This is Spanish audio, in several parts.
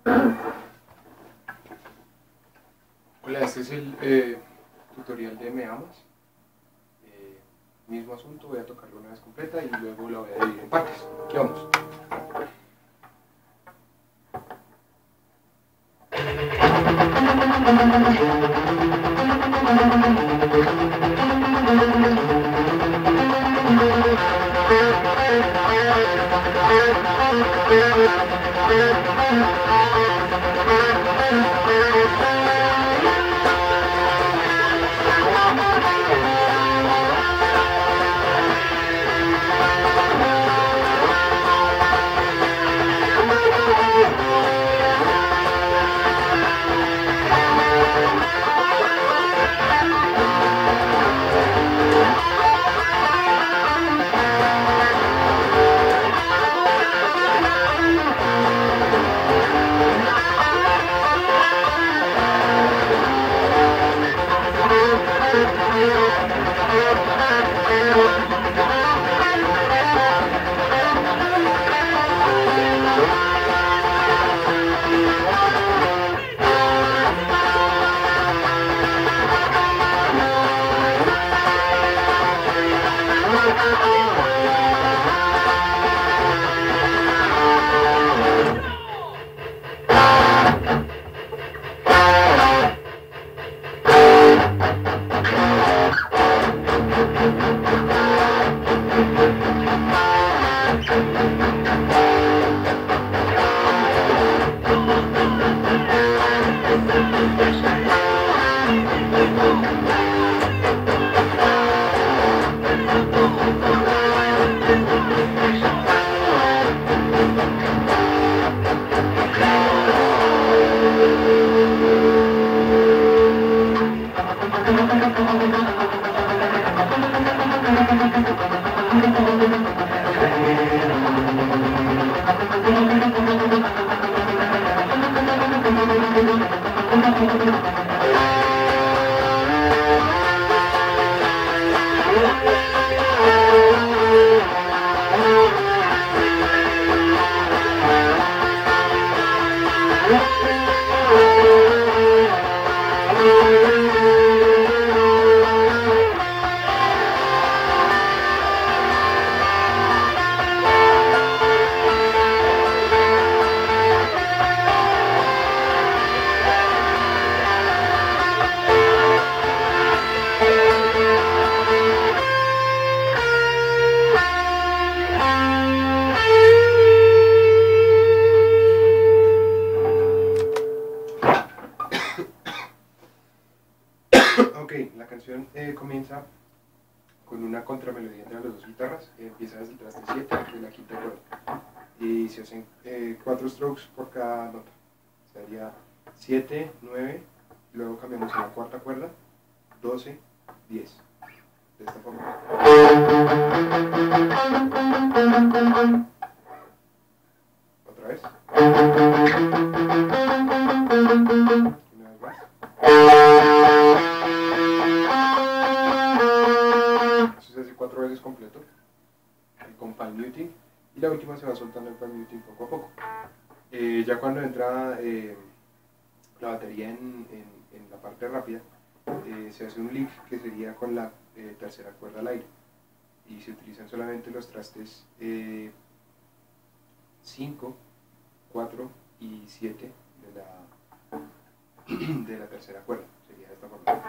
Hola, este es el tutorial de Me Amas. Mismo asunto, voy a tocarlo una vez completa y luego la voy a dividir en partes. Aquí vamos. Ok, la canción comienza con una contramelodía entre las dos guitarras, empieza desde el traste 7 de la quinta cuerda y se hacen 4 strokes por cada nota. Sería 7, 9, luego cambiamos a la cuarta cuerda, 12, 10. De esta forma. Otra vez. Una vez más. Eso se hace 4 veces completo, con palm muting, y la última se va soltando el palm muting poco a poco. Ya cuando entra la batería en la parte rápida, se hace un lick que sería con la tercera cuerda al aire, y se utilizan solamente los trastes 5, 4 y 7 de la tercera cuerda. Sería de esta forma.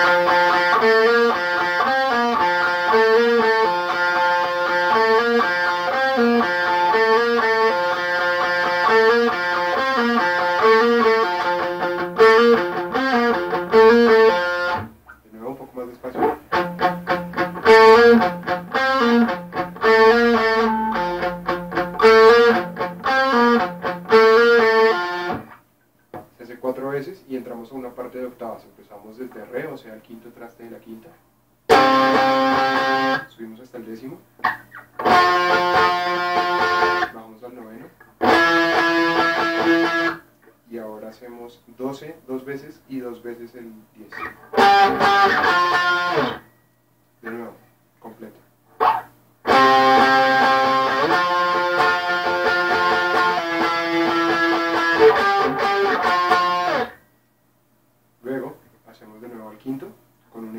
De nuevo, un poco más despacio. Se hace 4 veces y entramos a una parte de octavas. Empezamos desde re, o sea, el quinto traste de la quinta. Subimos hasta el décimo. Bajamos al noveno. Y ahora hacemos 12 2 veces y 2 veces el 10. De nuevo, completo.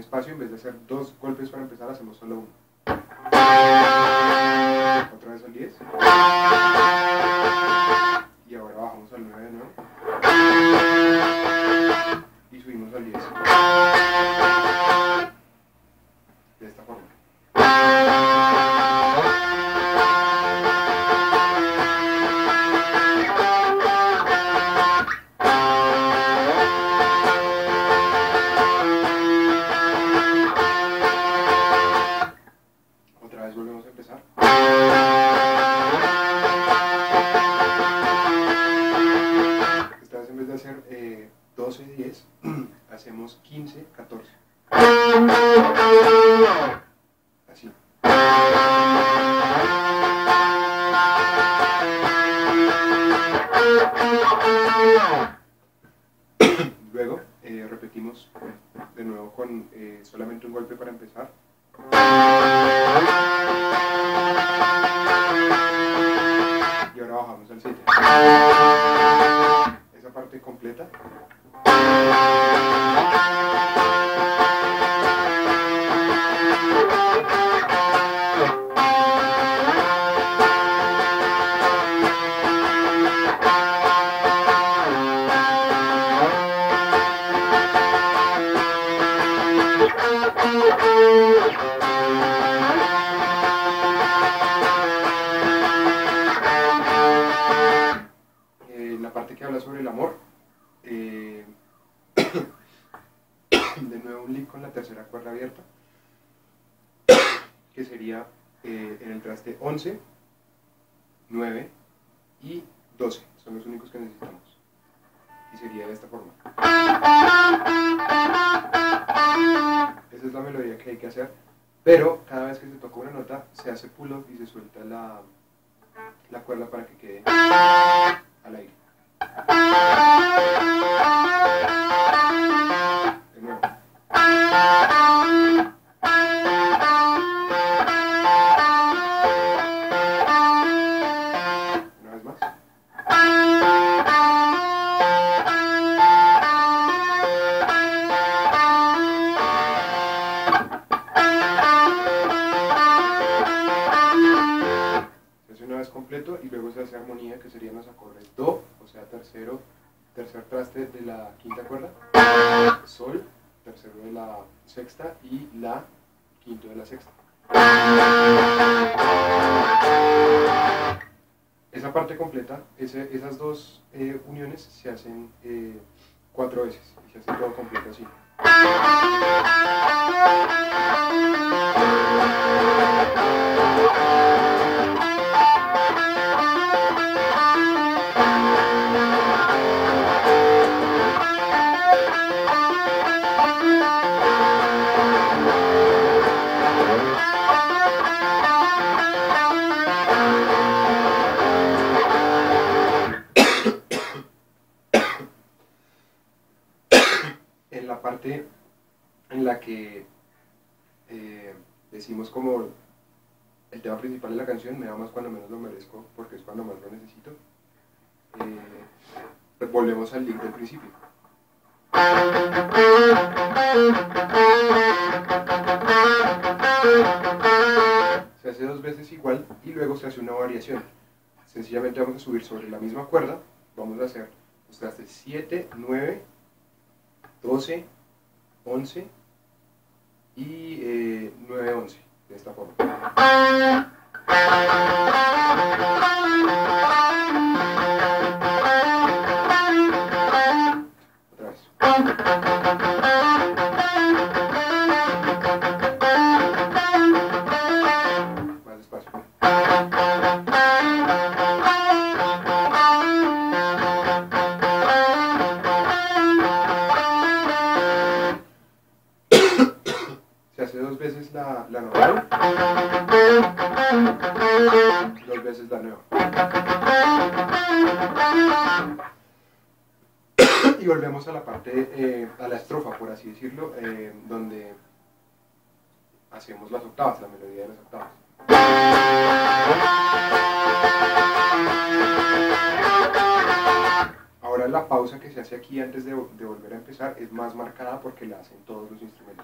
espacio, en vez de hacer 2 golpes para empezar, hacemos solo uno. Otra vez al 10. Y ahora bajamos al 9 de nuevo. Y subimos al 10. De esta forma. Otra vez volvemos a empezar. Esta vez en vez de hacer 12, 10, hacemos 15, 14. Así. Luego repetimos de nuevo con solamente un golpe para empezar. Y ahora bajamos al 7. Esa parte completa. La parte que habla sobre el amor, de nuevo un lick con la tercera cuerda abierta, que sería en el traste 11, 9 y 12, son los únicos que necesitamos, y sería de esta forma. Esa es la melodía que hay que hacer, pero cada vez que se toca una nota se hace pull-up y se suelta la cuerda para que quede al aire. De nuevo. Una vez más. Se hace una vez completo y luego se hace armonía, que serían los acordes do, o sea, tercer traste de la quinta cuerda, sol, tercero de la sexta y la, quinto de la sexta. Esa parte completa, esas dos uniones se hacen 4 veces y se hace todo completo así. En la parte en la que decimos como el tema principal de la canción, me amas cuando menos lo merezco porque es cuando más lo necesito, volvemos al lick del principio. Se hace 2 veces igual y luego se hace una variación. Sencillamente vamos a subir sobre la misma cuerda, vamos a hacer los trastes 7, 9, 12, 11 y 9, 11, de esta forma. Otra vez. Más despacio. Se hace 2 veces la normal, 2 veces la nueva. Y volvemos a la parte, a la estrofa, por así decirlo, donde hacemos las octavas, la melodía de las octavas. Ahora la pausa que se hace aquí antes de volver a empezar es más marcada porque la hacen todos los instrumentos.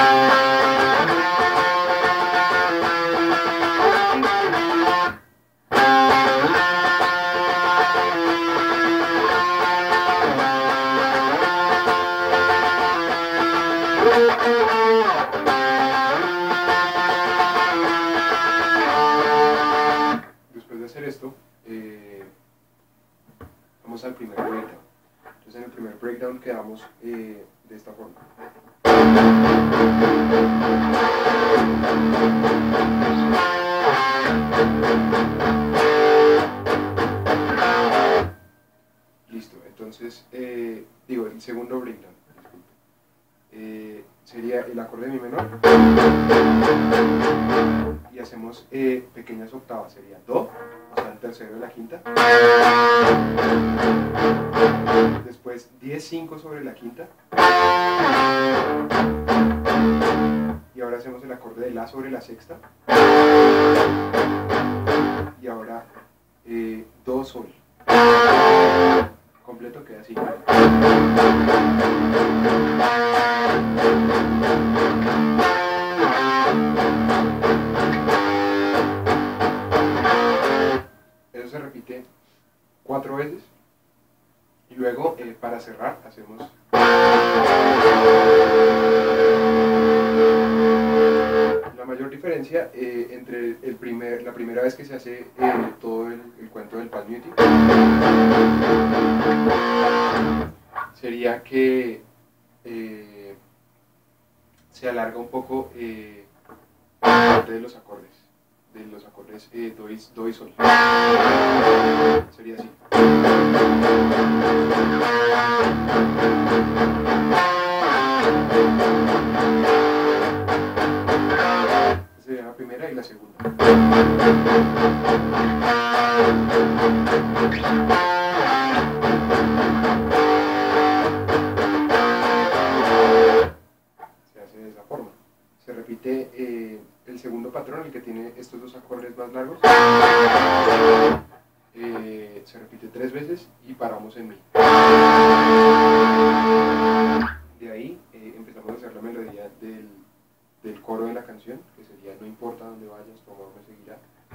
Después de hacer esto, vamos al primer breakdown. Entonces en el primer breakdown quedamos de esta forma. Listo, entonces, digo, el segundo breakdown, sería el acorde de mi menor y hacemos pequeñas octavas, sería do, o sea, el tercero de la quinta, después 10-5 sobre la quinta, y ahora hacemos el acorde de la sobre la sexta, y ahora do sol, completo queda así. Eso se repite 4 veces y luego para cerrar hacemos la mayor diferencia entre la primera vez que se hace todo el cuento del palm muting sería que se alarga un poco la parte de los acordes do y sol. Sería así. Esta sería la primera y la segunda. Se hace de esa forma. Se repite el segundo patrón, el que tiene estos dos acordes más largos, se repite 3 veces y paramos en mi. De ahí empezamos a hacer la melodía del coro de la canción, que sería no importa dónde vayas, tu amor me seguirá.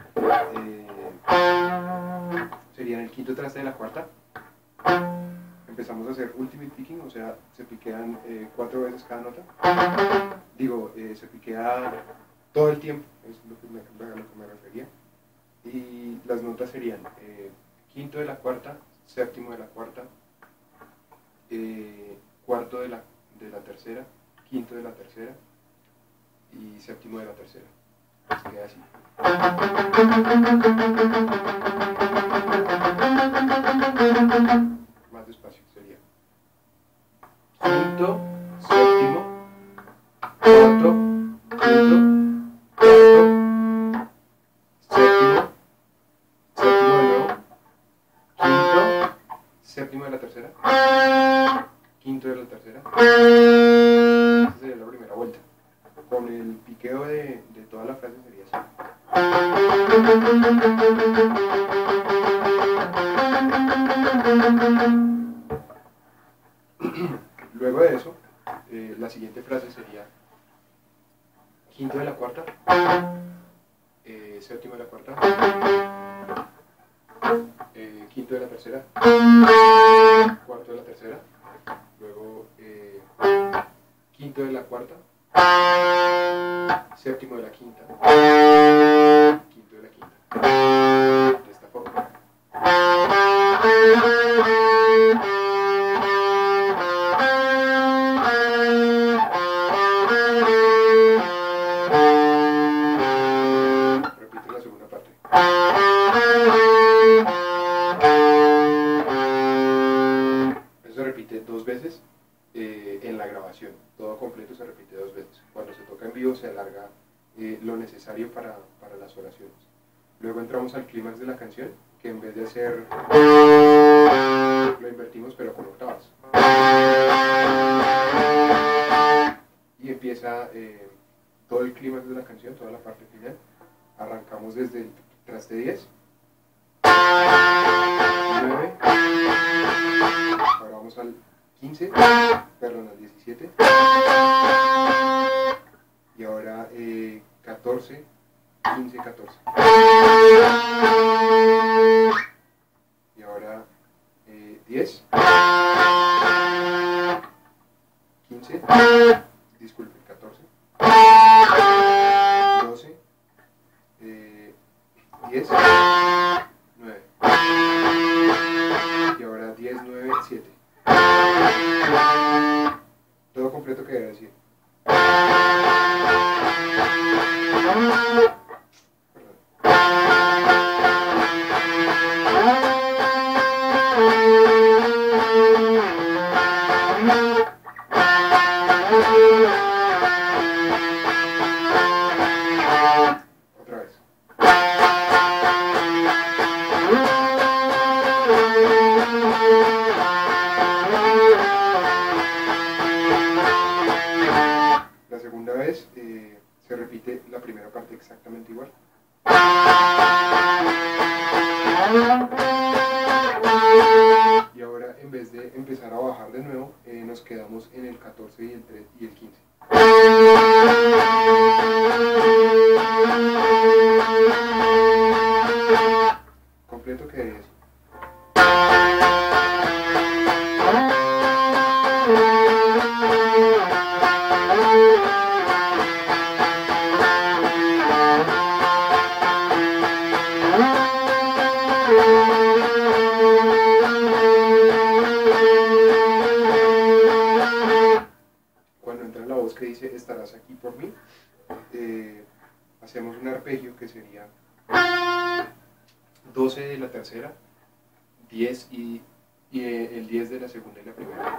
Sería en el quinto traste de la cuarta. Empezamos a hacer ultimate picking, o sea, se piquean 4 veces cada nota. Digo, se piquea todo el tiempo, es lo que me refería. Y las notas serían quinto de la cuarta, séptimo de la cuarta, cuarto de la tercera, quinto de la tercera y séptimo de la tercera. Se queda así. Más despacio sería quinto, séptimo, cuarto, quinto, cuarto, séptimo, séptimo de nuevo, quinto, séptimo de la tercera, quinto de la tercera. Esa sería la primera vuelta. Con el piqueo de toda la frase sería así. Luego de eso, la siguiente frase sería quinto de la cuarta, séptimo de la cuarta, quinto de la tercera, cuarto de la tercera, luego quinto de la cuarta, séptimo de la quinta, quinto de la quinta, de esta forma. Repite la segunda parte. Eso se repite 2 veces en la grabación. Todo completo se repite 2 veces. Cuando se toca en vivo se alarga lo necesario para las oraciones. Luego entramos al clímax de la canción, que en vez de hacer lo invertimos pero con octavas. Y empieza todo el clímax de la canción, toda la parte final. Arrancamos desde el traste 10, 9, 15, perdón, al 17, y ahora 14, 15, 14, y ahora 10, 15, disculpen, 14, 12, 10, 9, y ahora 10, 9, 7. Todo completo quedaría así. Otra vez. La segunda vez se repite la primera parte exactamente igual. Y ahora, en vez de empezar a bajar de nuevo, nos quedamos en el 14 y el 3 y el 15. Completo quedaría así. Cuando entra la voz que dice estarás aquí por mí, hacemos un arpegio que sería 12 de la tercera, 10 y el 10 de la segunda y la primera.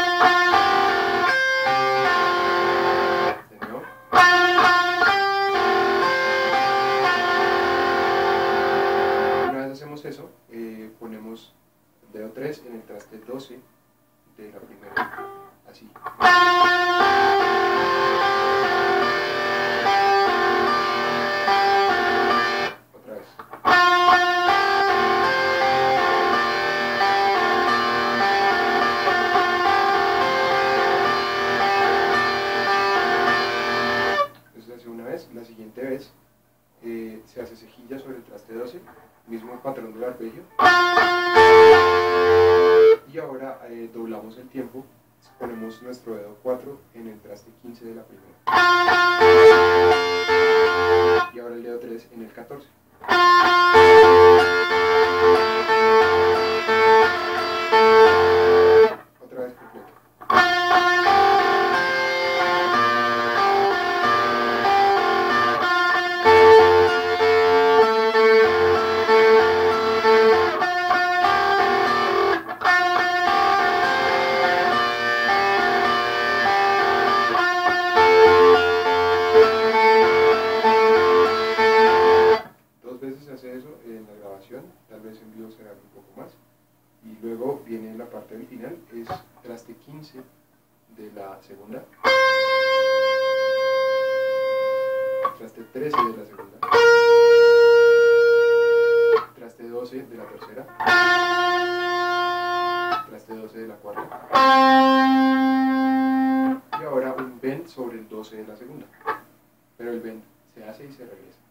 De nuevo. Una vez hacemos eso, ponemos el dedo 3 en el traste 12 de la primera, así. Otra vez. Eso se hace una vez. La siguiente vez se hace cejilla sobre el traste 12, mismo patrón del arpegio. Y ahora doblamos el tiempo, ponemos nuestro dedo 4 en el traste 15 de la primera. Y ahora el dedo 3 en el 14. Otra vez completo. Dos veces se hace eso en la grabación, tal vez en vivo será un poco más. Y luego viene la parte del final, es traste 15 de la segunda, traste 13 de la segunda, traste 12 de la tercera, traste 12 de la cuarta, y ahora un bend sobre el 12 de la segunda, pero el bend se hace y se regresa.